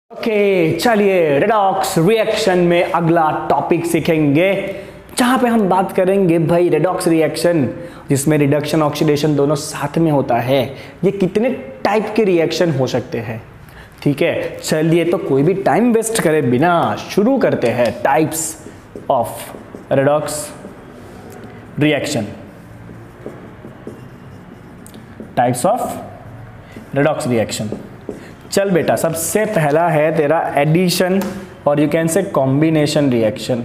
Okay, चलिए redox reaction में अगला टॉपिक सीखेंगे जहां पे हम बात करेंगे भाई रेडॉक्स रिएक्शन जिसमें रिडक्शन ऑक्सीडेशन दोनों साथ में होता है। ये कितने टाइप के रिएक्शन हो सकते हैं, ठीक है। चलिए तो कोई भी टाइम वेस्ट करे बिना शुरू करते हैं types of redox reaction. Types of redox reaction. चल बेटा, सबसे पहला है तेरा एडिशन और you can say combination reaction.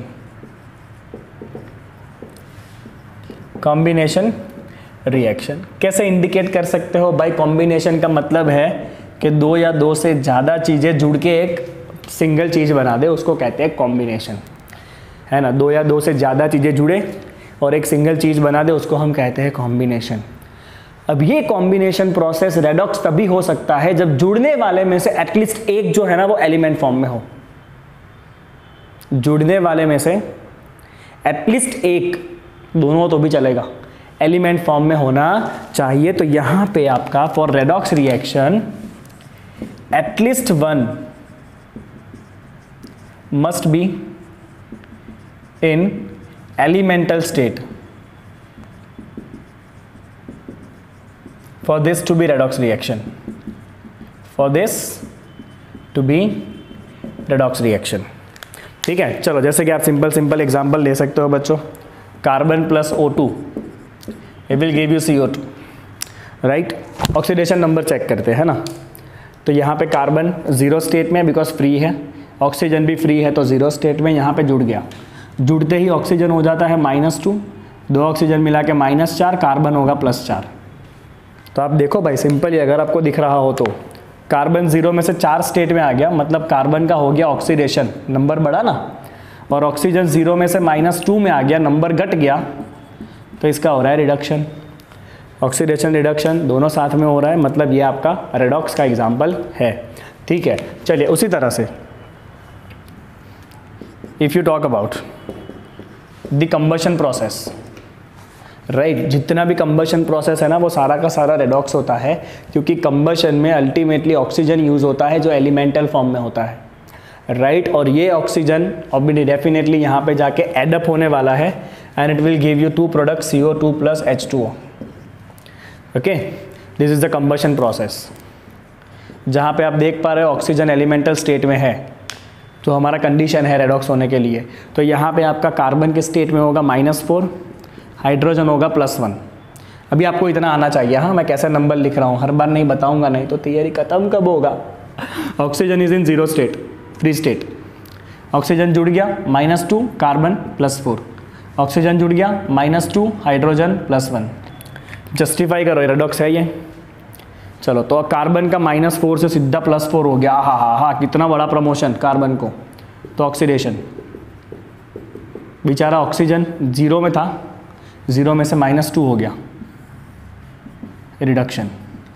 Combination reaction कैसे इंडिकेट कर सकते हो भाई? कॉम्बिनेशन का मतलब है कि दो या दो से ज़्यादा चीज़ें जुड़ के एक सिंगल चीज़ बना दे, उसको कहते हैं कॉम्बिनेशन, है ना। दो या दो से ज़्यादा चीज़ें जुड़े और एक सिंगल चीज़ बना दे, उसको हम कहते हैं कॉम्बिनेशन। अब ये कॉम्बिनेशन प्रोसेस रेडॉक्स तभी हो सकता है जब जुड़ने वाले में से एटलीस्ट एक जो है ना वो एलिमेंट फॉर्म में हो। जुड़ने वाले में से एटलीस्ट एक, दोनों तो भी चलेगा, एलिमेंट फॉर्म में होना चाहिए। तो यहां पे आपका for redox reaction at least one must be in elemental state for this to be redox reaction, for this to be redox reaction, ठीक है। चलो जैसे कि आप सिंपल एग्जांपल ले सकते हो बच्चों, carbon plus O2 it will give you CO2, right. Oxidation number check करते हैं ना, तो यहाँ पे कार्बन जीरो स्टेट में बिकॉज फ्री है, ऑक्सीजन भी फ्री है तो जीरो स्टेट में यहाँ पे जुड़ गया। जुड़ते ही ऑक्सीजन हो जाता है -2, दो ऑक्सीजन मिला के -4, कार्बन होगा +4। तो आप देखो भाई सिंपल ही, अगर आपको दिख रहा हो तो कार्बन जीरो में से 4 स्टेट में आ गया, मतलब कार्बन का हो गया ऑक्सीडेशन, नंबर बढ़ा ना, और ऑक्सीजन जीरो में से -2 में आ गया, नंबर घट गया, तो इसका हो रहा है रिडक्शन। ऑक्सीडेशन रिडक्शन दोनों साथ में हो रहा है, मतलब ये आपका रेडॉक्स का एग्जाम्पल है, ठीक है। चलिए उसी तरह से if you talk about the combustion process, right, जितना भी कंबशन प्रोसेस है ना वो सारा का सारा रेडॉक्स होता है, क्योंकि कंबशन में अल्टीमेटली ऑक्सीजन यूज़ होता है जो एलिमेंटल फॉर्म में होता है, राइट। और ये ऑक्सीजन अब डेफिनेटली यहाँ पे जाके एडअप होने वाला है and it will give you 2 product CO2 + H2O। Okay, this is the combustion process. जहाँ पे आप देख पा रहे हो ऑक्सीजन एलिमेंटल स्टेट में है, तो हमारा कंडीशन है रेडॉक्स होने के लिए। तो यहाँ पे आपका कार्बन के स्टेट में होगा -4, हाइड्रोजन होगा +1। अभी आपको इतना आना चाहिए, हाँ मैं कैसे नंबर लिख रहा हूँ हर बार नहीं बताऊंगा, नहीं तो थियरी खत्म कब होगा। Oxygen is in zero state, free state. Oxygen जुड़ गया -2, कार्बन +4, ऑक्सीजन जुड़ गया -2, हाइड्रोजन +1। जस्टिफाई करो, रेडॉक्स है ये। चलो तो कार्बन का -4 से सीधा +4 हो गया, हा कितना बड़ा प्रमोशन कार्बन को। तो ऑक्सीडेशन, बेचारा ऑक्सीजन जीरो में था, जीरो में से -2 हो गया, रिडक्शन।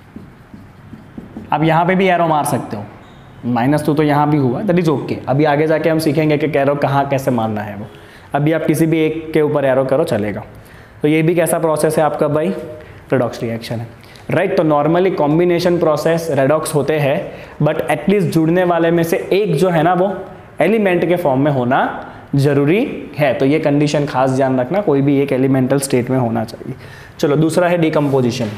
अब यहाँ पे भी एरो मार सकते हो, -2 तो यहाँ भी हुआ, दैट इज ओके। अभी आगे जाके हम सीखेंगे कि एरो कहाँ कैसे मारना है वो। अभी आप किसी भी एक के ऊपर एरो करो चलेगा। तो ये भी कैसा प्रोसेस है आपका भाई? रेडॉक्स रिएक्शन है, राइट। तो नॉर्मली कॉम्बिनेशन प्रोसेस रेडॉक्स होते हैं, बट एटलीस्ट जुड़ने वाले में से एक जो है ना वो एलिमेंट के फॉर्म में होना जरूरी है। तो ये कंडीशन खास ध्यान रखना, कोई भी एक एलिमेंटल स्टेट में होना चाहिए। चलो दूसरा है डिकम्पोजिशन।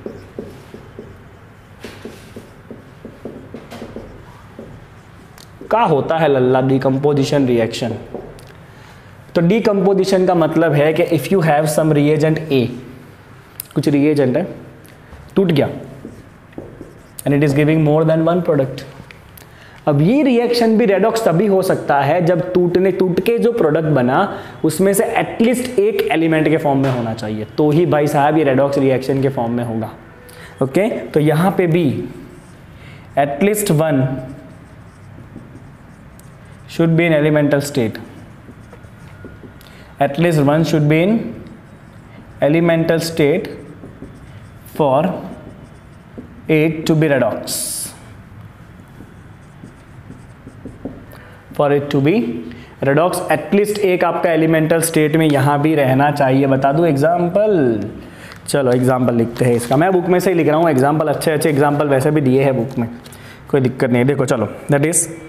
क्या होता है लल्ला डिकम्पोजिशन रिएक्शन? तो डिकम्पोजिशन का मतलब है कि if you have some reagent A, कुछ रिएजेंट है, टूट गया and it is giving more than one product. अब ये रिएक्शन भी रेडॉक्स तभी हो सकता है जब टूट के जो प्रोडक्ट बना उसमें से एटलीस्ट एक एलिमेंट के फॉर्म में होना चाहिए, तो ही भाई साहब ये रेडॉक्स रिएक्शन के फॉर्म में होगा। ओके, तो यहां पे भी at least one should be in elemental state, at least one should be in elemental state for it to be redox, for it to be redox. At least एक आपका एलिमेंटल स्टेट में यहां भी रहना चाहिए। बता दूं एग्जाम्पल? चलो एग्जाम्पल लिखते हैं इसका, मैं बुक में से ही लिख रहा हूँ एग्जाम्पल, अच्छे एग्जाम्पल वैसे भी दिए हैं बुक में, कोई दिक्कत नहीं है। देखो चलो, दैट इज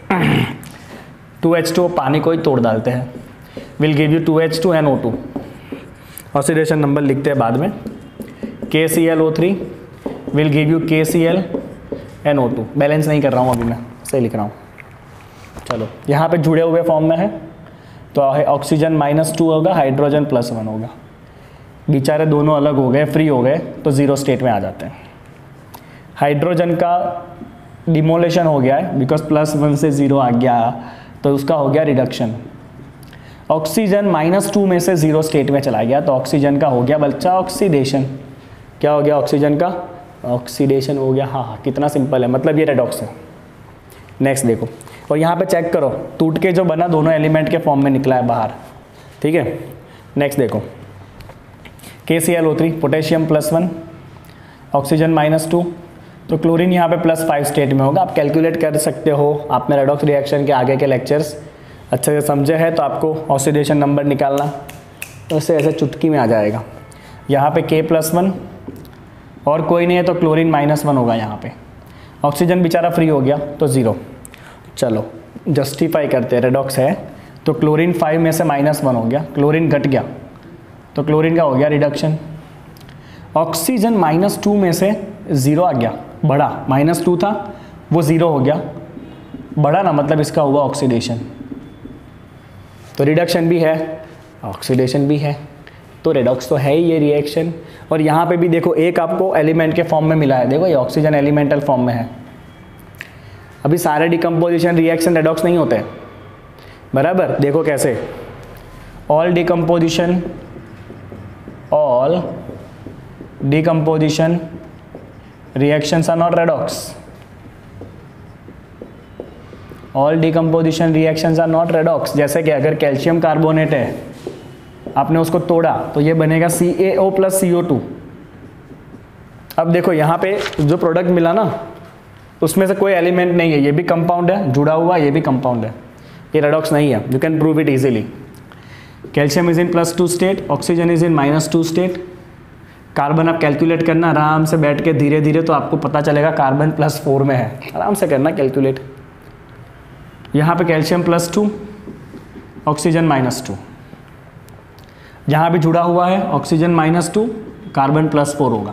2H2O पानी को ही तोड़ डालते हैं, will give you 2H2NO2। Oxidation number लिखते हैं बाद में। KClO3 will give you KClNO2। Balance नहीं कर रहा हूँ अभी, मैं सही लिख रहा हूँ। चलो यहाँ पे जुड़े हुए फॉर्म में है तो ऑक्सीजन -2 होगा, हाइड्रोजन +1 होगा। बेचारे दोनों अलग हो गए, फ्री हो गए तो जीरो स्टेट में आ जाते हैं। हाइड्रोजन का डिमोलेशन हो गया है बिकॉज +1 से 0 आ गया, तो उसका हो गया रिडक्शन। ऑक्सीजन -2 में से 0 स्टेट में चला गया तो ऑक्सीजन का हो गया बच्चा ऑक्सीडेशन। क्या हो गया ऑक्सीजन का? ऑक्सीडेशन हो गया। हाँ, कितना सिंपल है, मतलब ये रेडॉक्स है। नेक्स्ट देखो, और यहाँ पे चेक करो, टूट के जो बना दोनों एलिमेंट के फॉर्म में निकला है बाहर, ठीक है। नेक्स्ट देखो, KClO3 पोटेशियम +1, ऑक्सीजन -2, तो क्लोरीन यहाँ पे +5 स्टेट में होगा। आप कैलकुलेट कर सकते हो, आपने रेडॉक्स रिएक्शन के आगे के लेक्चर्स अच्छे से समझे हैं तो आपको ऑक्सीडेशन नंबर निकालना तो उससे ऐसे चुटकी में आ जाएगा। यहाँ पे K+1 और कोई नहीं है तो क्लोरीन -1 होगा यहाँ पे। ऑक्सीजन बेचारा फ्री हो गया तो 0। चलो जस्टिफाई करते हैं, रेडॉक्स है तो क्लोरीन 5 में से -1 हो गया, क्लोरीन घट गया तो क्लोरीन का हो गया रिडक्शन। ऑक्सीजन -2 में से 0 आ गया, बढ़ा, -2 था वो 0 हो गया, बढ़ा ना, मतलब इसका हुआ ऑक्सीडेशन। तो रिडक्शन भी है, ऑक्सीडेशन भी है, तो रेडॉक्स तो है ही ये रिएक्शन। और यहाँ पे भी देखो एक आपको एलिमेंट के फॉर्म में मिला है, देखो ये ऑक्सीजन एलिमेंटल फॉर्म में है। अभी सारे डिकम्पोजिशन रिएक्शन रेडॉक्स नहीं होते बराबर। देखो कैसे, all decomposition reactions are not redox. All decomposition reactions are not redox. जैसे कि अगर कैल्शियम कार्बोनेट है, आपने उसको तोड़ा तो ये बनेगा CaO + CO2। अब देखो यहाँ पे जो प्रोडक्ट मिला ना उसमें से कोई एलिमेंट नहीं है, ये भी कंपाउंड है जुड़ा हुआ, ये भी कंपाउंड है, ये रेडॉक्स नहीं है। You can prove it easily. Calcium is in +2 state, oxygen is in -2 state. Carbon आप कैलकुलेट करना आराम से बैठ के धीरे धीरे, तो आपको पता चलेगा कार्बन +4 में है, आराम से करना कैलकुलेट। यहाँ पे कैल्शियम +2, ऑक्सीजन -2, जहाँ भी जुड़ा हुआ है ऑक्सीजन -2, कार्बन +4 होगा।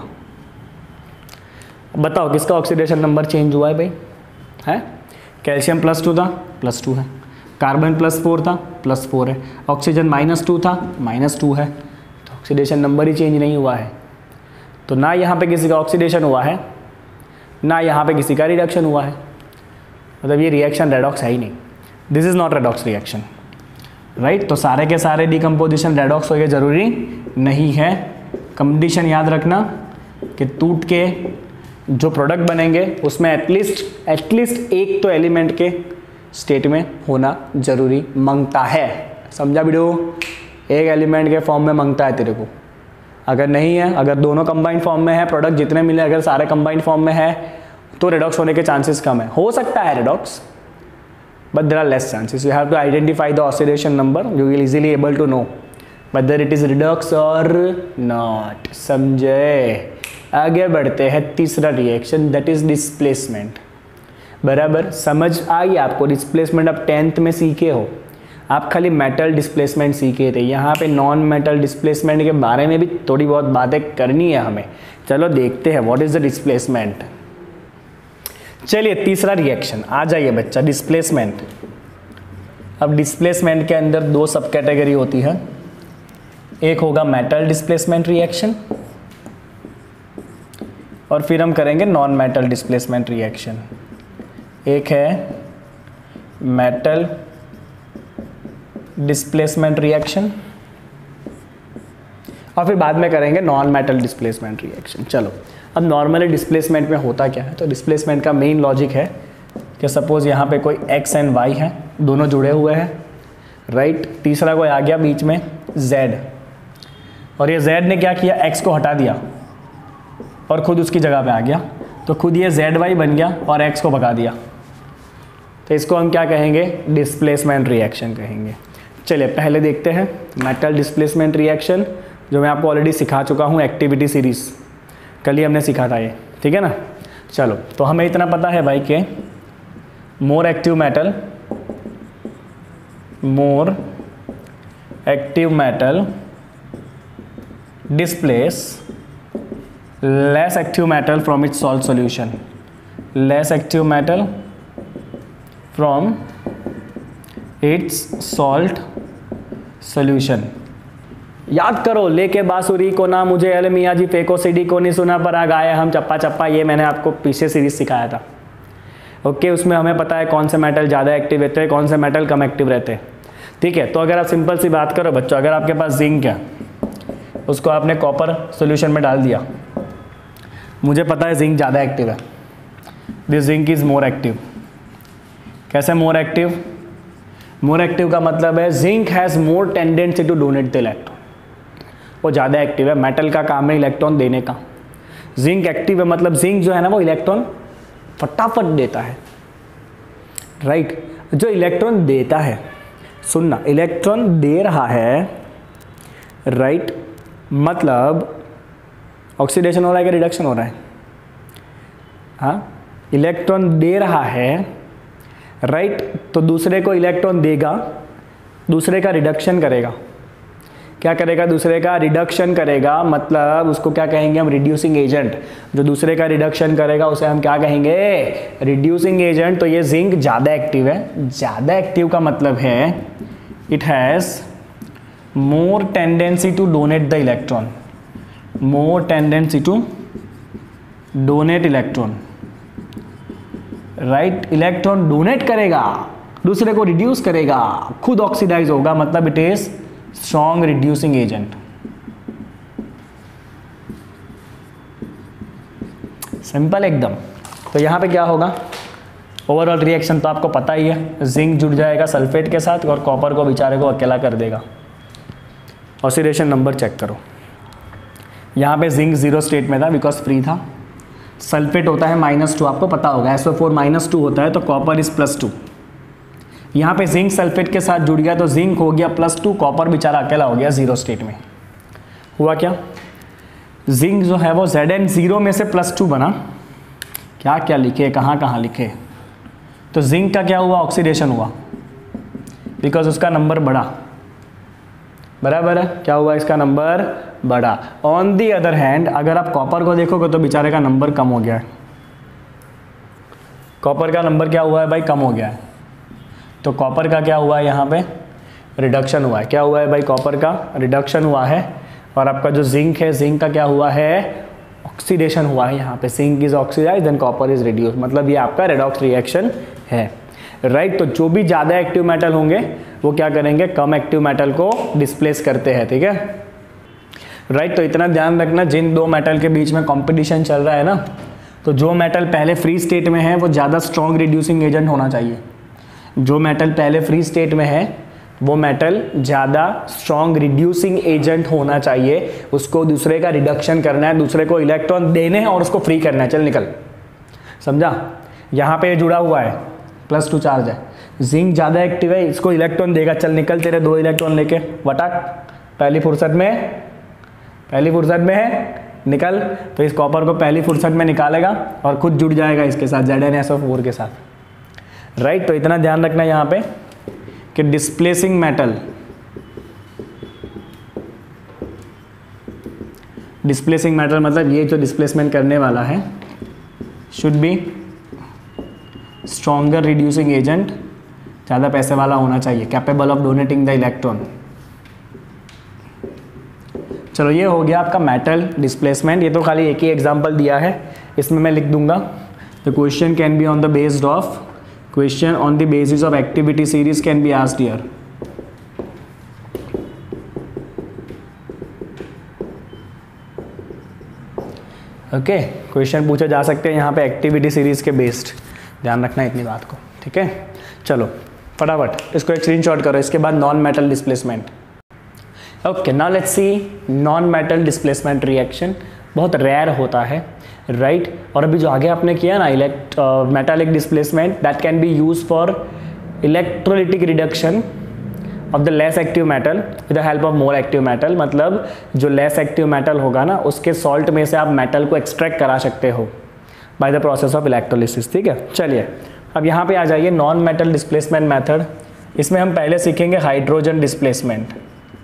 बताओ किसका ऑक्सीडेशन नंबर चेंज हुआ है भाई? है कैल्शियम +2 था, +2 है, कार्बन +4 था, +4 है, ऑक्सीजन -2 था, -2 है, तो ऑक्सीडेशन नंबर ही चेंज नहीं हुआ है। तो ना यहाँ पे किसी का ऑक्सीडेशन हुआ है, ना यहाँ पे किसी का रिडक्शन हुआ है, मतलब ये रिएक्शन रेडॉक्स है ही नहीं। This is not redox reaction, right. तो सारे के सारे डिकम्पोजिशन रेडॉक्स हो गए, ज़रूरी नहीं है। कंडीशन याद रखना कि टूट के जो प्रोडक्ट बनेंगे उसमें एटलीस्ट एक तो एलिमेंट के स्टेट में होना जरूरी मांगता है। समझा वीडियो? एक एलिमेंट के फॉर्म में मांगता है तेरे को। अगर नहीं है, अगर दोनों कंबाइंड फॉर्म में है, प्रोडक्ट जितने मिले अगर सारे कंबाइंड फॉर्म में है तो रेडॉक्स होने के चांसेस कम है। हो सकता है redox, but there are less chances. You have to identify the oxidation number, you will easily able to know whether it is redox or not। समझे? आगे बढ़ते हैं, तीसरा रिएक्शन दैट इज डिस्प्लेसमेंट। बराबर समझ आई आपको? डिस्प्लेसमेंट आप 10th में सीखे हो, आप खाली मेटल डिस्प्लेसमेंट सीखे थे। यहाँ पे नॉन मेटल डिस्प्लेसमेंट के बारे में भी थोड़ी बहुत बातें करनी है हमें। चलो देखते हैं व्हाट इज द डिस्प्लेसमेंट। चलिए तीसरा रिएक्शन आ जाइए बच्चा, डिस्प्लेसमेंट। अब डिस्प्लेसमेंट के अंदर 2 सब कैटेगरी होती है, एक होगा मेटल डिस्प्लेसमेंट रिएक्शन और फिर हम करेंगे नॉन मेटल डिस्प्लेसमेंट रिएक्शन। एक है मेटल डिस्प्लेसमेंट रिएक्शन और फिर बाद में करेंगे नॉन मेटल डिस्प्लेसमेंट रिएक्शन। चलो अब नॉर्मली डिस्प्लेसमेंट में होता क्या है, तो डिस्प्लेसमेंट का मेन लॉजिक है कि सपोज यहाँ पे कोई x एंड y है, दोनों जुड़े हुए हैं, राइट। तीसरा कोई आ गया बीच में z, और ये z ने क्या किया, x को हटा दिया और खुद उसकी जगह पे आ गया, तो खुद ये zy बन गया और x को भगा दिया। तो इसको हम क्या कहेंगे, डिस्प्लेसमेंट रिएक्शन कहेंगे। चलिए पहले देखते हैं मेटल डिस्प्लेसमेंट रिएक्शन, जो मैं आपको ऑलरेडी सिखा चुका हूँ एक्टिविटी सीरीज, कल ही हमने सीखा था ये, ठीक है ना। चलो तो हमें इतना पता है भाई कि more active metal displace less active metal from its salt solution, less active metal from its salt solution। याद करो, लेके बांसुरी को ना मुझे अल मियाँ जी फेंको सीडी को नहीं सुना पर आ गाए हम चप्पा चप्पा, ये मैंने आपको पीछे सीरीज सिखाया था। ओके, उसमें हमें पता है कौन से मेटल ज़्यादा एक्टिव रहते हैं, कौन से मेटल कम एक्टिव रहते हैं। ठीक है, तो अगर आप सिंपल सी बात करो बच्चों, अगर आपके पास जिंक है, उसको आपने कॉपर सोल्यूशन में डाल दिया, मुझे पता है जिंक ज़्यादा एक्टिव है, this zinc is more active. कैसे मोर एक्टिव? मोर एक्टिव का मतलब है zinc has more tendency to donate the electron, वो ज़्यादा एक्टिव है। मेटल का काम है इलेक्ट्रॉन देने का, जिंक एक्टिव है, मतलब जिंक जो है ना वो इलेक्ट्रॉन फटाफट देता है, राइट। जो इलेक्ट्रॉन देता है, सुनना, इलेक्ट्रॉन दे रहा है, राइट, मतलब ऑक्सीडेशन हो रहा है कि रिडक्शन हो रहा है? हाँ, इलेक्ट्रॉन दे रहा है, राइट, तो दूसरे को इलेक्ट्रॉन देगा, दूसरे का रिडक्शन करेगा। क्या करेगा? दूसरे का रिडक्शन करेगा, मतलब उसको क्या कहेंगे हम? Reducing agent. जो दूसरे का रिडक्शन करेगा उसे हम क्या कहेंगे? Reducing agent. तो ये जिंक ज़्यादा एक्टिव है। ज़्यादा एक्टिव का मतलब है it has more tendency to donate the electron, more tendency to donate electron, right. Electron donate करेगा, दूसरे को रिड्यूस करेगा, खुद ऑक्सीडाइज होगा, मतलब it is strong reducing agent. Simple एकदम। तो यहां पे क्या होगा? ओवरऑल रिएक्शन तो आपको पता ही है, जिंक जुड़ जाएगा सल्फेट के साथ और कॉपर को बेचारे को अकेला कर देगा। ऑक्सीडेशन नंबर चेक करो, यहाँ पे जिंक 0 स्टेट में था बिकॉज फ्री था। सल्फेट होता है -2, आपको पता होगा, SO4 -2 होता है, तो कॉपर इज +2। यहाँ पे जिंक सल्फेट के साथ जुड़ गया तो जिंक हो गया +2, कॉपर बेचारा अकेला हो गया 0 स्टेट में। हुआ क्या? जिंक जो है वो Zn0 में से +2 बना। क्या क्या लिखे, कहाँ कहाँ लिखे? तो जिंक का क्या हुआ? ऑक्सीडेशन हुआ, बिकॉज उसका नंबर बढ़ा। बराबर है, क्या हुआ? इसका नंबर बढ़ा। ऑन दी अदर हैंड अगर आप कॉपर को देखोगे तो बेचारे का नंबर कम हो गया है। कॉपर का नंबर क्या हुआ है भाई? कम हो गया है। तो कॉपर का क्या हुआ है? यहाँ पे रिडक्शन हुआ है। क्या हुआ है भाई? कॉपर का रिडक्शन हुआ है। और आपका जो जिंक है, जिंक का क्या हुआ है? ऑक्सीडेशन हुआ है। यहाँ पे zinc is oxidise then copper is reduce, मतलब ये आपका रेडॉक्स रिएक्शन है, राइट। तो जो भी ज़्यादा एक्टिव मेटल होंगे वो क्या करेंगे? कम एक्टिव मेटल को डिस्प्लेस करते हैं, ठीक है, राइट। तो इतना ध्यान रखना, जिन दो मेटल के बीच में कंपटीशन चल रहा है ना, तो जो मेटल पहले फ्री स्टेट में है वो ज़्यादा स्ट्रॉन्ग रिड्यूसिंग एजेंट होना चाहिए। जो मेटल पहले फ्री स्टेट में है वो मेटल ज़्यादा स्ट्रॉन्ग रिड्यूसिंग एजेंट होना चाहिए। उसको दूसरे का रिडक्शन करना है, दूसरे को इलेक्ट्रॉन देने हैं और उसको फ्री करना है। चल निकल, समझा? यहाँ पे जुड़ा हुआ है, +2 चार्ज है, जिंक ज़्यादा एक्टिव है, इसको इलेक्ट्रॉन देगा। चल निकल, तेरे 2 इलेक्ट्रॉन लेके वटाक, पहली फुर्सत में है, निकल। तो इस कॉपर को पहली फुर्सत में निकालेगा और खुद जुड़ जाएगा इसके साथ, ZnSO4 के साथ, राइट। तो इतना ध्यान रखना यहाँ पे कि डिस्प्लेसिंग मेटल, मतलब ये जो डिस्प्लेसमेंट करने वाला है should be stronger reducing agent, ज़्यादा पैसे वाला होना चाहिए, capable of donating the electron. चलो ये हो गया आपका मेटल डिस्प्लेसमेंट। ये तो खाली एक ही एग्जांपल दिया है, इसमें मैं लिख दूंगा the question can be on the based of, question on the basis of activity series can be asked here. Okay, question पूछे जा सकते हैं यहाँ पे एक्टिविटी सीरीज के बेस्ड, ध्यान रखना इतनी बात को, ठीक है। चलो फटाफट इसको एक स्क्रीनशॉट करो। इसके बाद non metal displacement. Okay, now let's see non metal displacement reaction. बहुत रेयर होता है, राइट। और अभी जो आगे आपने किया ना metallic displacement, that can be use for electrolytic reduction of the less active metal with the help of more active metal. मतलब जो लेस एक्टिव मेटल होगा ना, उसके सॉल्ट में से आप मेटल को एक्सट्रैक्ट करा सकते हो by the process of electrolysis, ठीक है। चलिए अब यहाँ पे आ जाइए नॉन मेटल डिस्प्लेसमेंट मेथड। इसमें हम पहले सीखेंगे हाइड्रोजन डिस्प्लेसमेंट।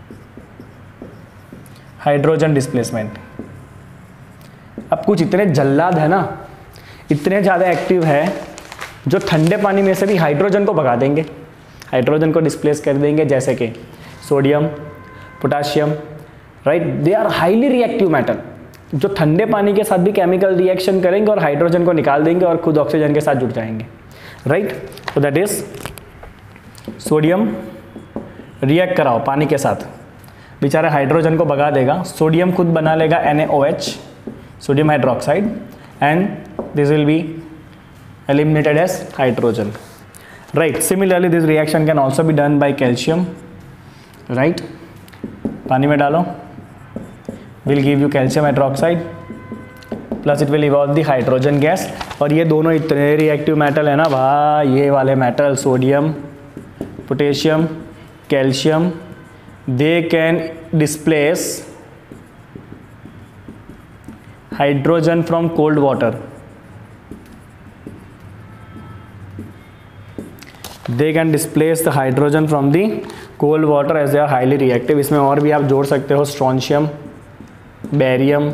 हाइड्रोजन डिस्प्लेसमेंट अब कुछ इतने जल्लाद है ना, इतने ज़्यादा एक्टिव है जो ठंडे पानी में से भी हाइड्रोजन को भगा देंगे, हाइड्रोजन को डिस्प्लेस कर देंगे, जैसे कि sodium, potassium, right. They are highly reactive metal जो ठंडे पानी के साथ भी केमिकल रिएक्शन करेंगे और हाइड्रोजन को निकाल देंगे और खुद ऑक्सीजन के साथ जुड़ जाएंगे, राइट। तो दैट इज सोडियम रिएक्ट कराओ पानी के साथ, बेचारा हाइड्रोजन को भगा देगा, सोडियम खुद बना लेगा NaOH, sodium hydroxide, and this will be eliminated as hydrogen, right. Similarly this reaction can also be done by calcium, right. पानी में डालो, will give you calcium hydroxide plus it will evolve the hydrogen gas। और ये दोनों इतने reactive metal है ना भाई, ये वाले metal sodium, potassium, calcium, they can displace hydrogen from cold water, they can displace the hydrogen from the cold water as they are highly reactive। इसमें और भी आप जोड़ सकते हो स्ट्रोंशियम, बेरियम।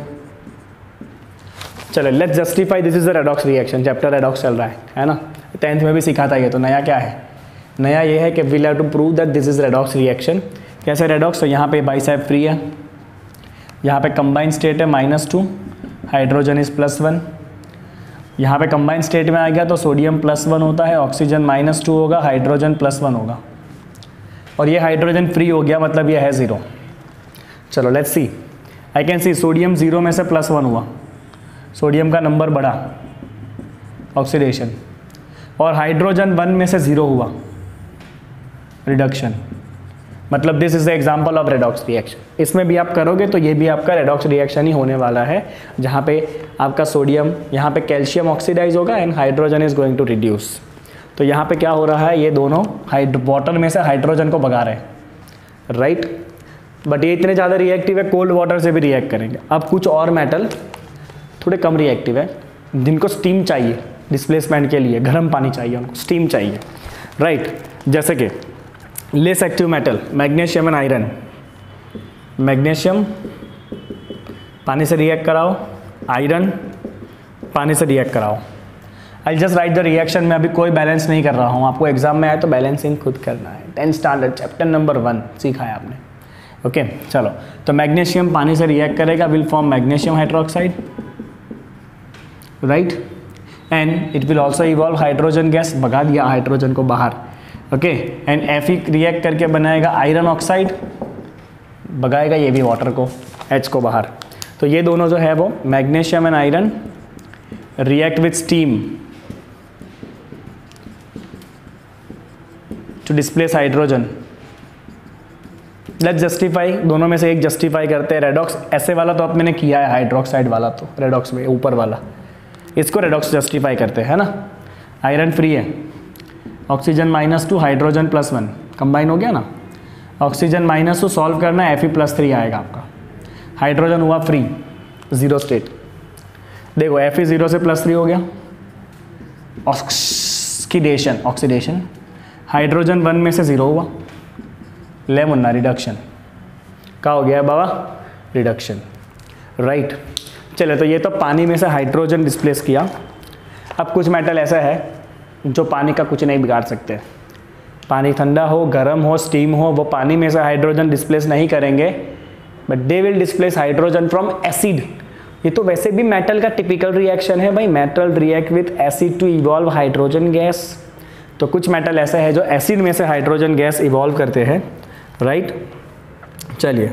चलो let's justify this is the redox reaction, chapter redox चल रहा है ना, 10th में भी सीखा था ये। तो नया क्या है? नया ये है कि we'll have to prove that this is redox reaction. कैसे रेडॉक्स? तो यहाँ पे बाई साइड फ्री है, यहाँ पे कंबाइंड स्टेट है -2, हाइड्रोजन इज +1। यहाँ पे कंबाइंड स्टेट में आ गया तो सोडियम +1 होता है, ऑक्सीजन -2 होगा, हाइड्रोजन +1 होगा, और ये हाइड्रोजन फ्री हो गया, मतलब ये है 0। चलो let's see, I can see sodium 0 में से +1 हुआ, सोडियम का नंबर बढ़ा, ऑक्सीडेशन, और हाइड्रोजन 1 में से 0 हुआ, रिडक्शन। मतलब this is the example of redox reaction. इसमें भी आप करोगे तो ये भी आपका रेडॉक्स रिएक्शन ही होने वाला है, जहाँ पे आपका सोडियम, यहाँ पे कैल्शियम ऑक्सीडाइज होगा and hydrogen is going to reduce. तो यहाँ पे क्या हो रहा है, ये दोनों वाटर में से हाइड्रोजन को भगा रहे हैं, राइट। बट ये इतने ज़्यादा रिएक्टिव है, कोल्ड वाटर से भी रिएक्ट करेंगे। अब कुछ और मेटल थोड़े कम रिएक्टिव है, जिनको स्टीम चाहिए डिस्प्लेसमेंट के लिए, गर्म पानी चाहिए उनको, स्टीम चाहिए, राइट। जैसे कि less active metal magnesium and iron. Magnesium पानी से रिएक्ट कराओ, आयरन पानी से रिएक्ट कराओ। I just write the reaction में अभी कोई बैलेंस नहीं कर रहा हूँ, आपको एग्जाम में आए तो बैलेंसिंग खुद करना है। 10th स्टैंडर्ड चैप्टर नंबर 1 सीखा है आपने, ओके। चलो, तो मैग्नीशियम पानी से रिएक्ट करेगा, will form magnesium hydroxide, right, and it will also evolve hydrogen gas, भगा दिया हाइड्रोजन को बाहर, ओके। एंड Fe रिएक्ट करके बनाएगा आयरन ऑक्साइड, भगाएगा ये भी वाटर को, H को बाहर। तो ये दोनों जो है वो magnesium and iron react with steam to displace hydrogen. Let's justify, दोनों में से एक जस्टिफाई करते हैं। रेडॉक्स ऐसे वाला तो अब मैंने किया है, हाइड्रोक्साइड वाला तो रेडॉक्स में ऊपर वाला, इसको रेडॉक्स जस्टिफाई करते हैं, है ना। आयरन फ्री है, ऑक्सीजन -2, हाइड्रोजन +1, कंबाइन हो गया ना। ऑक्सीजन -2 सॉल्व करना है, Fe+3 आएगा आपका, हाइड्रोजन हुआ फ्री, 0 स्टेट। देखो Fe 0 से +3 हो गया, ऑक्सीडेशन, ऑक्सीडेशन, हाइड्रोजन 1 में से 0 हुआ, ले मुन्ना रिडक्शन। क्या हो गया बाबा? Reduction, right. चलो, तो ये तो पानी में से हाइड्रोजन डिस्प्लेस किया। अब कुछ मेटल ऐसा है जो पानी का कुछ नहीं बिगाड़ सकते, पानी ठंडा हो, गर्म हो, स्टीम हो, वो पानी में से हाइड्रोजन डिस्प्लेस नहीं करेंगे, but they will displace hydrogen from acid. ये तो वैसे भी मेटल का टिपिकल रिएक्शन है भाई, metal react with acid to evolve hydrogen gas. तो कुछ मेटल ऐसा है जो एसिड में से हाइड्रोजन गैस इवॉल्व करते हैं, राइट। चलिए,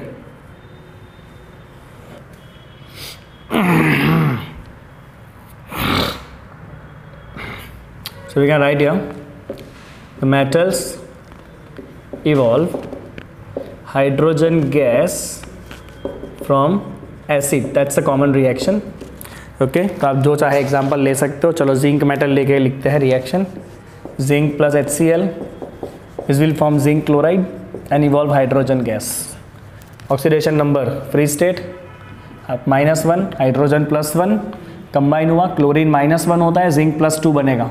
so we can write here the metals evolve hydrogen gas from acid, that's a common reaction, okay। तो आप जो चाहे एग्जांपल ले सकते हो। चलो, जिंक मेटल लेके लिखते हैं reaction, zinc plus HCl this will form zinc chloride and evolve hydrogen gas। Oxidation number free state, आप -1, हाइड्रोजन +1 कंबाइन हुआ, क्लोरीन -1 होता है, जिंक +2 बनेगा,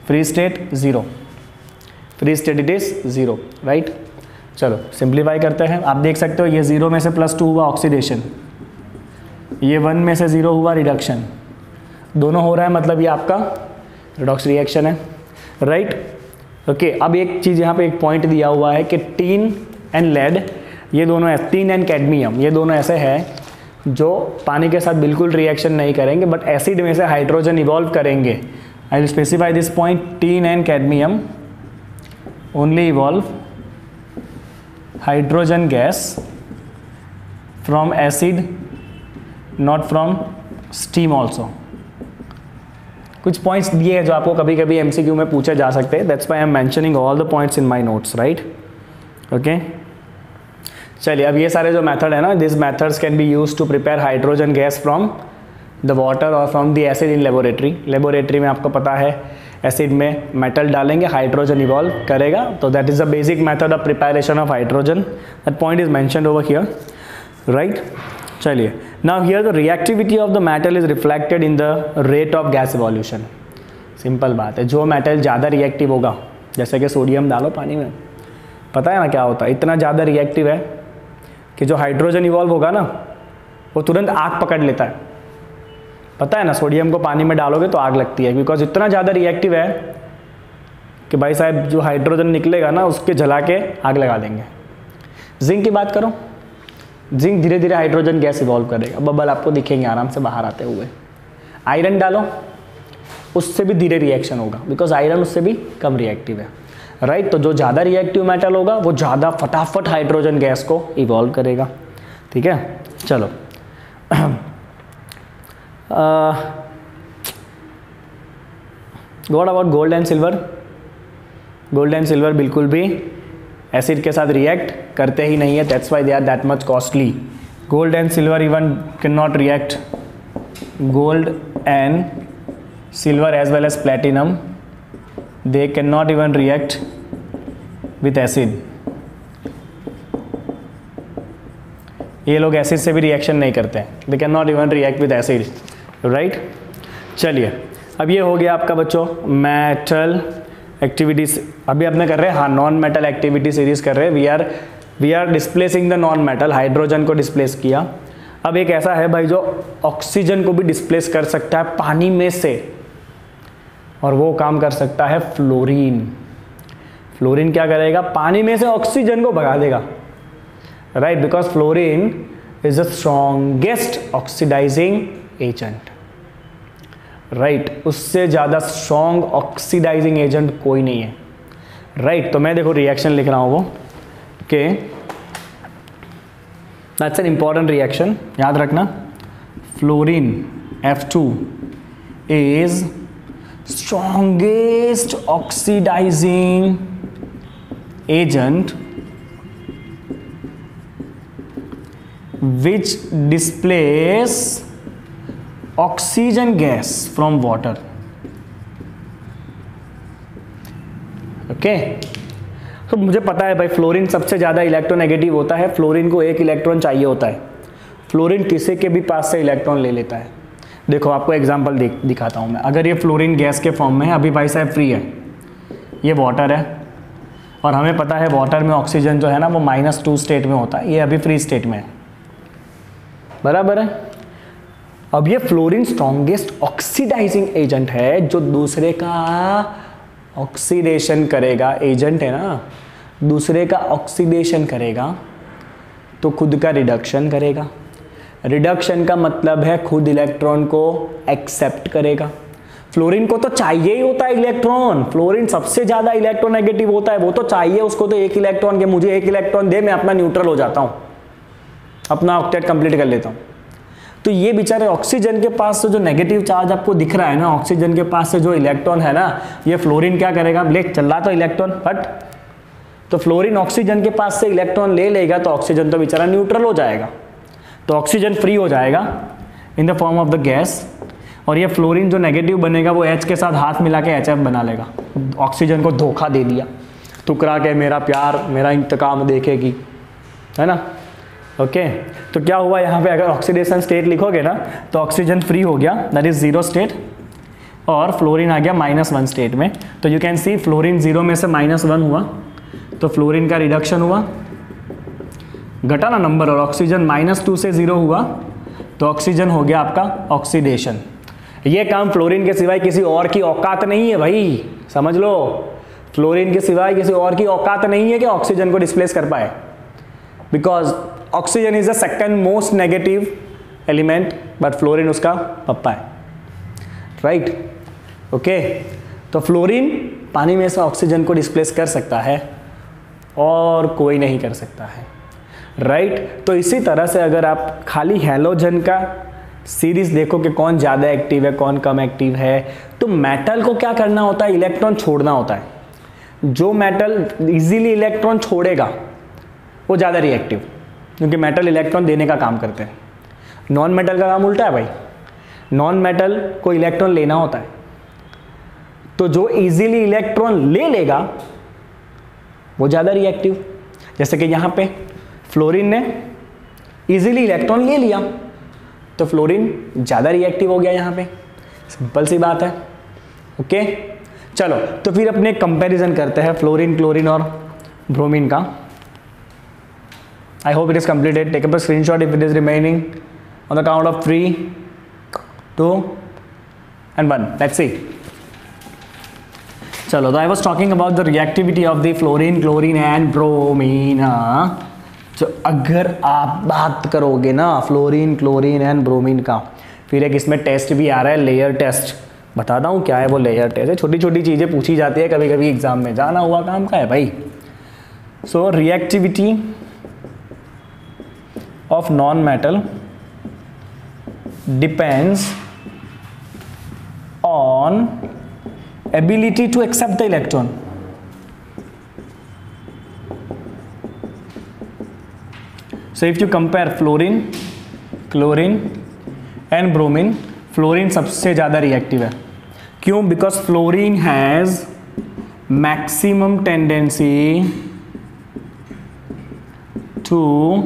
free state zero, free state it is zero, right. चलो simplify करते हैं। आप देख सकते हो ये 0 में से +2 हुआ ऑक्सीडेशन, ये 1 में से 0 हुआ रिडक्शन, दोनों हो रहा है, मतलब ये आपका रिडॉक्स रिएक्शन है, राइट। ओके, अब एक चीज़ यहाँ पे एक पॉइंट दिया हुआ है कि टीन एंड लेड, ये दोनों टीन एंड कैडमियम, ये दोनों ऐसे हैं जो पानी के साथ बिल्कुल रिएक्शन नहीं करेंगे बट एसिड में से हाइड्रोजन इवॉल्व करेंगे। I will specify this point, tin and cadmium only evolve hydrogen gas from acid, not from steam also. कुछ पॉइंट्स दिए हैं जो आपको कभी कभी एमसीक्यू में पूछे जा सकते हैं, that's why I am mentioning all the points in my notes, right. Okay, चलिए अब ये सारे जो मेथड है ना, this methods can be use to prepare hydrogen gas from the water और from the acid in laboratory. Laboratory में आपको पता है एसिड में मेटल डालेंगे, हाइड्रोजन इवॉल्व करेगा, तो that is the basic method of preparation of hydrogen, that point is mentioned over here, right. चलिए, now here the reactivity of the metal is reflected in the rate of gas evolution. Simple बात है, जो metal ज़्यादा reactive होगा, जैसे कि sodium डालो पानी में, पता है ना क्या होता है, इतना ज़्यादा रिएक्टिव है कि जो हाइड्रोजन इवॉल्व होगा ना वो तुरंत आग पकड़ लेता है। पता है ना, सोडियम को पानी में डालोगे तो आग लगती है, बिकॉज इतना ज़्यादा रिएक्टिव है कि भाई साहब जो हाइड्रोजन निकलेगा ना उसके जला के आग लगा देंगे। जिंक की बात करो, जिंक धीरे धीरे हाइड्रोजन गैस इवॉल्व करेगा, बबल आपको दिखेंगे आराम से बाहर आते हुए। आयरन डालो, उससे भी धीरे रिएक्शन होगा, बिकॉज आयरन उससे भी कम रिएक्टिव है, राइट। तो जो ज़्यादा रिएक्टिव मेटल होगा वो ज़्यादा फटाफट हाइड्रोजन गैस को इवॉल्व करेगा, ठीक है। चलो what about gold and silver? Gold and silver बिल्कुल भी एसिड के साथ रिएक्ट करते ही नहीं है, that's why they are that much costly. Gold and silver even can not react, gold and silver as well as platinum, they cannot even react with acid। ये लोग एसिड से भी रिएक्शन नहीं करते हैं, they cannot even react with acid, right। चलिए अब ये हो गया आपका बच्चों मेटल एक्टिविटीज। अभी अपने कर रहे हैं, हाँ, नॉन मेटल एक्टिविटी सीरीज कर रहे हैं। We are displacing the non metal, hydrogen को डिस्प्लेस किया। अब एक ऐसा है भाई जो ऑक्सीजन को भी डिस्प्लेस कर सकता है पानी में से, और वो काम कर सकता है फ्लोरीन। फ्लोरीन क्या करेगा? पानी में से ऑक्सीजन को भगा देगा, right, because fluorine is the strongest oxidizing agent, right. उससे ज़्यादा स्ट्रॉन्ग ऑक्सीडाइजिंग एजेंट कोई नहीं है, राइट। तो मैं देखो रिएक्शन लिख रहा हूँ वो कि दैट्स एन इंपॉर्टेंट रिएक्शन, याद रखना। Fluorine F2 is strongest oxidizing agent which displace oxygen gas from water, okay. तो मुझे पता है भाई फ्लोरीन सबसे ज़्यादा इलेक्ट्रोनेगेटिव होता है, फ्लोरीन को एक इलेक्ट्रॉन चाहिए होता है, फ्लोरीन किसी के भी पास से इलेक्ट्रॉन ले लेता है। देखो आपको एग्जांपल दिखाता हूँ मैं। अगर ये फ्लोरीन गैस के फॉर्म में है, अभी भाई साहब फ्री है, ये वाटर है, और हमें पता है वाटर में ऑक्सीजन जो है ना वो -2 स्टेट में होता है, ये अभी फ्री स्टेट में है, बराबर है। अब ये फ्लोरीन स्ट्रॉन्गेस्ट ऑक्सीडाइजिंग एजेंट है जो दूसरे का ऑक्सीडेशन करेगा, एजेंट है ना, दूसरे का ऑक्सीडेशन करेगा तो खुद का रिडक्शन करेगा। रिडक्शन का मतलब है खुद इलेक्ट्रॉन को एक्सेप्ट करेगा। फ्लोरीन को तो चाहिए ही होता है इलेक्ट्रॉन, फ्लोरीन सबसे ज्यादा इलेक्ट्रोनेगेटिव होता है, वो तो चाहिए उसको तो एक इलेक्ट्रॉन के, मुझे एक इलेक्ट्रॉन दे, मैं अपना न्यूट्रल हो जाता हूं, अपना ऑक्टेट कंप्लीट कर लेता हूं। तो ये बेचारे ऑक्सीजन के पास से जो नेगेटिव चार्ज आपको दिख रहा है ना, ऑक्सीजन के पास से जो इलेक्ट्रॉन है ना, ये फ्लोरीन क्या करेगा, ले चल रहा तो इलेक्ट्रॉन हट, तो फ्लोरीन ऑक्सीजन के पास से इलेक्ट्रॉन ले लेगा तो ऑक्सीजन तो बेचारा न्यूट्रल हो जाएगा, तो ऑक्सीजन फ्री हो जाएगा in the form of the gas, और ये फ्लोरीन जो नेगेटिव बनेगा वो H के साथ हाथ मिला के HF बना लेगा। ऑक्सीजन को धोखा दे दिया, टुकरा के मेरा प्यार मेरा इंतकाम देखेगी, है ना, ओके। तो क्या हुआ यहाँ पे, अगर ऑक्सीडेशन स्टेट लिखोगे ना तो ऑक्सीजन फ्री हो गया, दैट इज 0 स्टेट। और फ्लोरीन आ गया -1 स्टेट में। तो यू कैन सी फ्लोरीन 0 में से -1 हुआ, तो फ्लोरीन का रिडक्शन हुआ, घटा ना नंबर, और ऑक्सीजन -2 से 0 हुआ, तो ऑक्सीजन हो गया आपका ऑक्सीडेशन। ये काम फ्लोरीन के सिवाय किसी और की औकात नहीं है भाई, समझ लो। फ्लोरीन के सिवाय किसी और की औकात नहीं है कि ऑक्सीजन को डिस्प्लेस कर पाए, because oxygen is the second most negative element, but fluorine उसका पप्पा है, राइट। ओके, तो फ्लोरीन पानी में से ऑक्सीजन को डिस्प्लेस कर सकता है और कोई नहीं कर सकता है, राइट। तो इसी तरह से अगर आप खाली हैलोजन का सीरीज देखो कि कौन ज़्यादा एक्टिव है कौन कम एक्टिव है, तो मेटल को क्या करना होता है, इलेक्ट्रॉन छोड़ना होता है। जो मेटल इजीली इलेक्ट्रॉन छोड़ेगा वो ज़्यादा रिएक्टिव, क्योंकि मेटल इलेक्ट्रॉन देने का काम करते हैं। नॉन मेटल का काम उल्टा है भाई, नॉन मेटल को इलेक्ट्रॉन लेना होता है। तो जो इजीली इलेक्ट्रॉन ले लेगा वो ज़्यादा रिएक्टिव। जैसे कि यहाँ पे फ्लोरीन ने इजीली इलेक्ट्रॉन ले लिया, तो फ्लोरीन ज़्यादा रिएक्टिव हो गया यहाँ पे, सिंपल सी बात है। ओके, चलो तो फिर अपने कंपैरिजन करते हैं फ्लोरीन, क्लोरीन और ब्रोमीन का। I hope it is completed. Take up a screenshot if it is remaining on the count of 3, 2 and 1. Let's see. चलो, तो I was talking about the reactivity of the fluorine, chlorine and bromine. तो अगर आप बात करोगे ना fluorine, chlorine and bromine का, फिर एक इसमें टेस्ट भी आ रहा है, लेयर टेस्ट। बताता हूँ क्या है वो लेयर टेस्ट है। छोटी छोटी चीज़ें पूछी जाती है कभी कभी एग्जाम में, जाना हुआ काम का है भाई। So reactivity of non metal depends on ability to accept the electron. So if you compare fluorine, chlorine and bromine, fluorine सबसे ज़्यादा रिएक्टिव है। क्यों? Because fluorine has maximum tendency to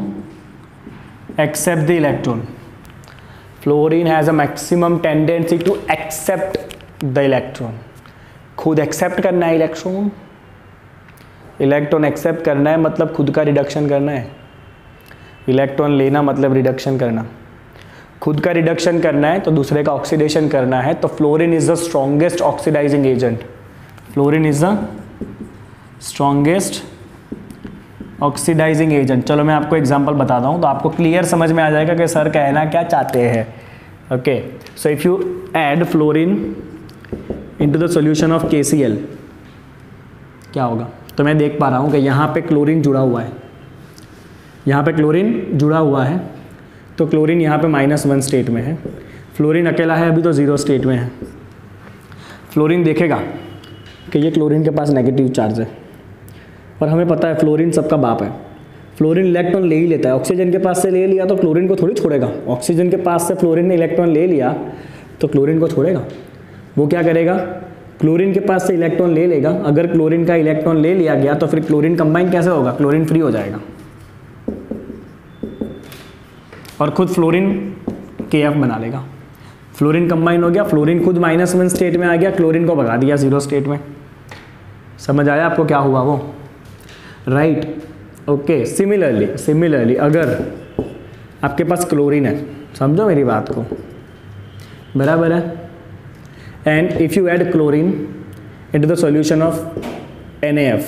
accept the electron. Fluorine has a maximum tendency to accept the electron. खुद accept करना है electron, electron accept करना है मतलब खुद का रिडक्शन करना है, इलेक्ट्रॉन लेना मतलब रिडक्शन करना। खुद का रिडक्शन करना है तो दूसरे का ऑक्सीडेशन करना है। तो fluorine is the strongest oxidizing agent. Fluorine is the strongest oxidizing agent. चलो मैं आपको एग्जांपल बताता हूँ तो आपको क्लियर समझ में आ जाएगा कि सर कहना क्या चाहते हैं। Okay, so if you add fluorine into the solution of KCl, क्या होगा? तो मैं देख पा रहा हूँ कि यहाँ पे क्लोरीन जुड़ा हुआ है, यहाँ पे क्लोरीन जुड़ा हुआ है, तो क्लोरीन यहाँ पे -1 स्टेट में है, फ्लोरीन अकेला है अभी तो 0 स्टेट में है। फ्लोरीन देखेगा कि ये क्लोरीन के पास नेगेटिव चार्ज है, और हमें पता है फ्लोरीन सबका बाप है। फ्लोरीन इलेक्ट्रॉन ले ही लेता है, ऑक्सीजन के पास से ले लिया तो क्लोरीन को थोड़ी छोड़ेगा। ऑक्सीजन के पास से फ्लोरीन ने इलेक्ट्रॉन ले लिया तो क्लोरीन को छोड़ेगा। वो क्या करेगा? क्लोरीन के पास से इलेक्ट्रॉन ले लेगा। अगर क्लोरीन का इलेक्ट्रॉन ले लिया गया तो फिर क्लोरीन कंबाइन कैसे होगा? क्लोरीन फ्री हो जाएगा और खुद फ्लोरीन KF बना लेगा। फ्लोरीन कंबाइन हो गया, फ्लोरीन खुद -1 स्टेट में आ गया, क्लोरीन को भगा दिया 0 स्टेट में। समझ आया आपको क्या हुआ वो? Right, okay. सिमिलरली अगर आपके पास क्लोरीन है, समझो मेरी बात को, बराबर है, and if you add chlorine into the solution of NaF,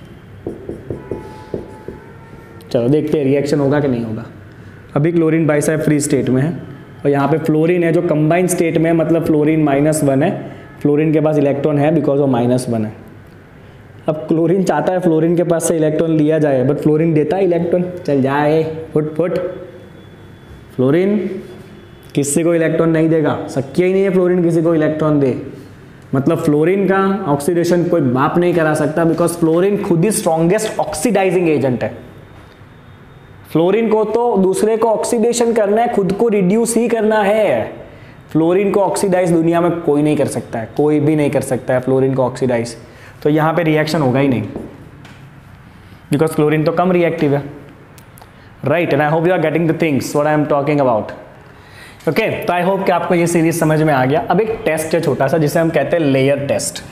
चलो देखते हैं रिएक्शन होगा कि नहीं होगा। अभी chlorine by side free state में है और यहाँ पे फ्लोरीन है जो कंबाइंड स्टेट में है, मतलब फ्लोरीन -1 है, फ्लोरीन के पास इलेक्ट्रॉन है बिकॉज वो -1 है। अब क्लोरीन चाहता है फ्लोरीन के पास से इलेक्ट्रॉन लिया जाए, बट फ्लोरीन देता है इलेक्ट्रॉन, चल जाए फुट। फ्लोरीन किसी को इलेक्ट्रॉन नहीं देगा, शक्य ही नहीं है फ्लोरीन किसी को इलेक्ट्रॉन दे। मतलब फ्लोरीन का ऑक्सीडेशन कोई बाप नहीं करा सकता, बिकॉज फ्लोरीन खुद ही स्ट्रॉन्गेस्ट ऑक्सीडाइजिंग एजेंट है। फ्लोरीन को तो दूसरे को ऑक्सीडेशन करना है, खुद को रिड्यूस ही करना है। फ्लोरीन को ऑक्सीडाइज दुनिया में कोई नहीं कर सकता है, कोई भी नहीं कर सकता है फ्लोरीन को ऑक्सीडाइज। तो यहाँ पे रिएक्शन होगा ही नहीं, बिकॉज क्लोरीन तो कम रिएक्टिव है, right. And I hope you are getting the things what I am talking about. Okay तो आई होप कि आपको ये सीरीज समझ में आ गया। अब एक टेस्ट है छोटा सा जिसे हम कहते हैं लेयर टेस्ट।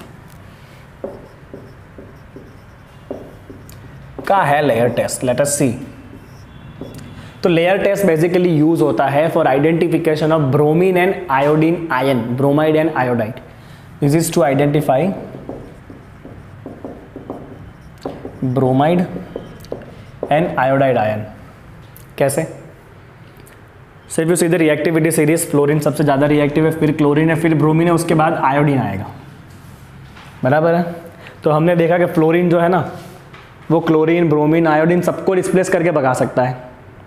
क्या है layer test, let us see. तो लेयर टेस्ट बेसिकली यूज होता है for identification of bromine and iodine ion, bromide and iodide. This is to identify bromide and iodide ion. कैसे? सिर्फ सीधे रिएक्टिविटी सीरीज, फ्लोरीन सबसे ज़्यादा रिएक्टिव है, फिर क्लोरीन है, फिर ब्रोमीन है, उसके बाद आयोडीन आएगा, बराबर है। तो हमने देखा कि फ्लोरीन जो है ना वो क्लोरीन, ब्रोमीन, आयोडीन सबको डिस्प्लेस करके भगा सकता है।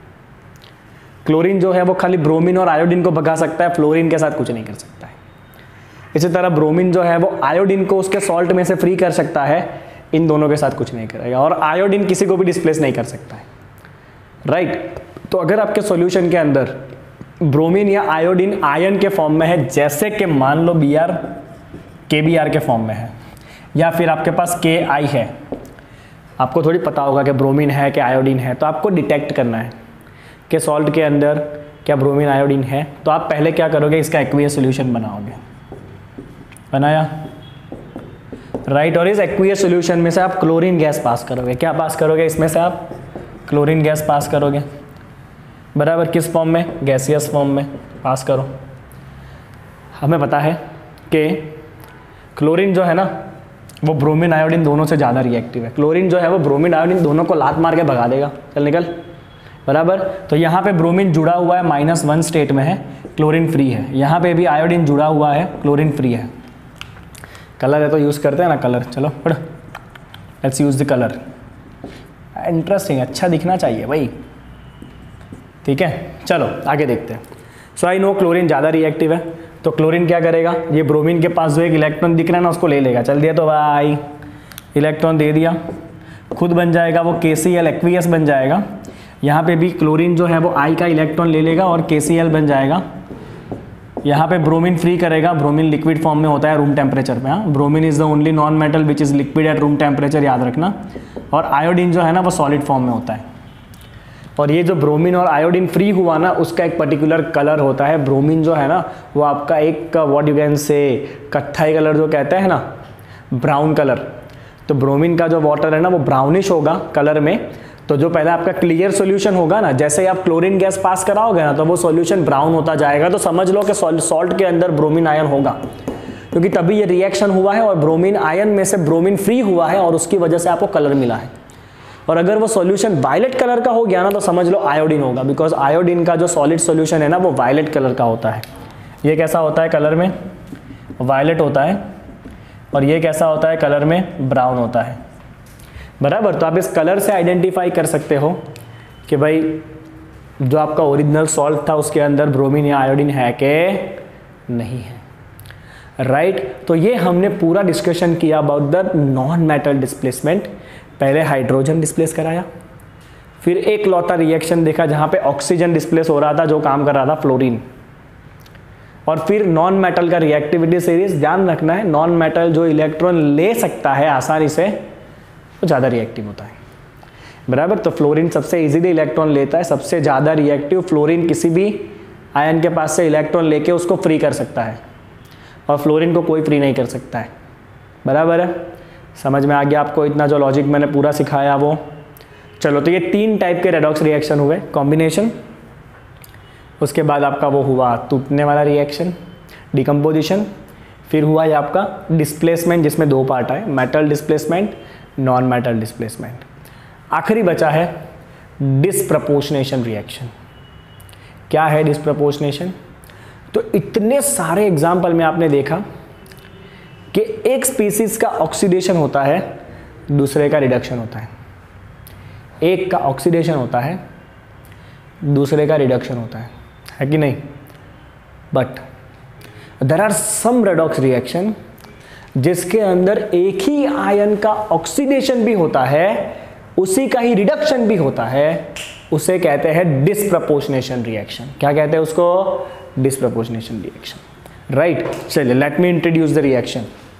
क्लोरीन जो है वो खाली ब्रोमीन और आयोडीन को भगा सकता है, फ्लोरीन के साथ कुछ नहीं कर सकता है। इसी तरह ब्रोमीन जो है वो आयोडीन को उसके सॉल्ट में से फ्री कर सकता है, इन दोनों के साथ कुछ नहीं करेगा। और आयोडीन किसी को भी डिस्प्लेस नहीं कर सकता है, राइट। तो अगर आपके सॉल्यूशन के अंदर ब्रोमीन या आयोडीन आयन के फॉर्म में है, जैसे कि मान लो Br KBr के फॉर्म में है, या फिर आपके पास Ki है, आपको थोड़ी पता होगा कि ब्रोमीन है कि आयोडीन है, तो आपको डिटेक्ट करना है कि सॉल्ट के अंदर क्या ब्रोमीन आयोडीन है। तो आप पहले क्या करोगे, इसका एक्वियस सॉल्यूशन बनाओगे, बनाया, राइट। और इस एक्वियस सॉल्यूशन में से आप क्लोरीन गैस पास करोगे। क्या पास करोगे? इसमें से आप क्लोरीन गैस पास करोगे, बराबर। किस फॉर्म में? गैसियस फॉर्म में पास करो। हमें पता है कि क्लोरीन जो है ना वो ब्रोमीन आयोडीन दोनों से ज़्यादा रिएक्टिव है। क्लोरीन जो है वो ब्रोमीन आयोडीन दोनों को लात मार के भगा देगा, चल निकल, बराबर। तो यहाँ पे ब्रोमीन जुड़ा हुआ है, -1 स्टेट में है, क्लोरीन फ्री है। यहाँ पे भी आयोडीन जुड़ा हुआ है, क्लोरीन फ्री है। कलर है तो यूज़ करते हैं ना, कलर। चलो पढ़, let's use the colour. Interesting, अच्छा दिखना चाहिए भाई, ठीक है। चलो आगे देखते हैं। सो आई नो क्लोरीन ज़्यादा रिएक्टिव है, तो क्लोरीन क्या करेगा, ये ब्रोमीन के पास जो एक इलेक्ट्रॉन दिख रहा है ना उसको ले लेगा। चल दिया तो भाई, इलेक्ट्रॉन दे दिया, खुद बन जाएगा वो KCl, एक्वियस बन जाएगा। यहाँ पे भी क्लोरीन जो है वो I का इलेक्ट्रॉन ले लेगा और KCl बन जाएगा। यहाँ पे ब्रोमीन फ्री करेगा, ब्रोमीन लिक्विड फॉर्म में होता है रूम टेम्परेचर पे। हाँ, bromine is the only non metal which is liquid at room temperature, याद रखना। और आयोडीन जो है ना वो सॉलिड फॉर्म में होता है। और ये जो ब्रोमीन और आयोडीन फ्री हुआ ना उसका एक पर्टिकुलर कलर होता है। ब्रोमीन जो है ना वो आपका एक व्हाट यू कैन से कत्थई कलर जो कहते हैं ना, ब्राउन कलर। तो ब्रोमीन का जो वाटर है ना वो ब्राउनिश होगा कलर में। तो जो पहले आपका क्लियर सॉल्यूशन होगा ना, जैसे ही आप क्लोरीन गैस पास कराओगे ना तो वो सॉल्यूशन ब्राउन होता जाएगा। तो समझ लो कि सॉल्ट के अंदर ब्रोमीन आयन होगा, क्योंकि तभी ये रिएक्शन हुआ है और ब्रोमीन आयन में से ब्रोमीन फ्री हुआ है और उसकी वजह से आपको कलर मिला है। और अगर वो सॉल्यूशन वायलेट कलर का हो गया ना तो समझ लो आयोडीन होगा, बिकॉज आयोडीन का जो सॉलिड सॉल्यूशन है ना वो वायलेट कलर का होता है। ये कैसा होता है कलर में? वायलेट होता है। और ये कैसा होता है कलर में? ब्राउन होता है, बराबर। तो आप इस कलर से आइडेंटिफाई कर सकते हो कि भाई जो आपका ओरिजिनल सॉल्ट था उसके अंदर ब्रोमीन या आयोडीन है कि नहीं है, राइट। तो ये हमने पूरा डिस्कशन किया about the non metal displacement. पहले हाइड्रोजन डिस्प्लेस कराया, फिर एक लौता रिएक्शन देखा जहाँ पे ऑक्सीजन डिस्प्लेस हो रहा था, जो काम कर रहा था फ्लोरीन। और फिर नॉन मेटल का रिएक्टिविटी सीरीज। ध्यान रखना है, नॉन मेटल जो इलेक्ट्रॉन ले सकता है आसानी से वो ज़्यादा रिएक्टिव होता है, बराबर। तो फ्लोरीन सबसे इजीली इलेक्ट्रॉन लेता है, सबसे ज़्यादा रिएक्टिव। फ्लोरीन किसी भी आयन के पास से इलेक्ट्रॉन लेके उसको फ्री कर सकता है और फ्लोरीन को कोई फ्री नहीं कर सकता है, बराबर है। समझ में आ गया आपको? इतना जो लॉजिक मैंने पूरा सिखाया वो। चलो, तो ये 3 टाइप के रेडॉक्स रिएक्शन हुए, कॉम्बिनेशन, उसके बाद आपका वो हुआ टूटने वाला रिएक्शन, डिकम्पोजिशन, फिर हुआ ये आपका डिस्प्लेसमेंट जिसमें 2 पार्ट आए, metal displacement, non metal displacement. आखिरी बचा है डिस्प्रपोर्शनेशन रिएक्शन। क्या है डिस्प्रपोर्शनेशन? तो इतने सारे एग्जाम्पल में आपने देखा कि एक स्पीसीज का ऑक्सीडेशन होता है, दूसरे का रिडक्शन होता है। एक का ऑक्सीडेशन होता है, दूसरे का रिडक्शन होता है कि नहीं? But there are some redox reaction जिसके अंदर एक ही आयन का ऑक्सीडेशन भी होता है, उसी का ही रिडक्शन भी होता है, उसे कहते हैं डिस्प्रपोर्शनेशन रिएक्शन। क्या कहते हैं उसको? Disproportionation reaction, right. चलिए, let me introduce the reaction.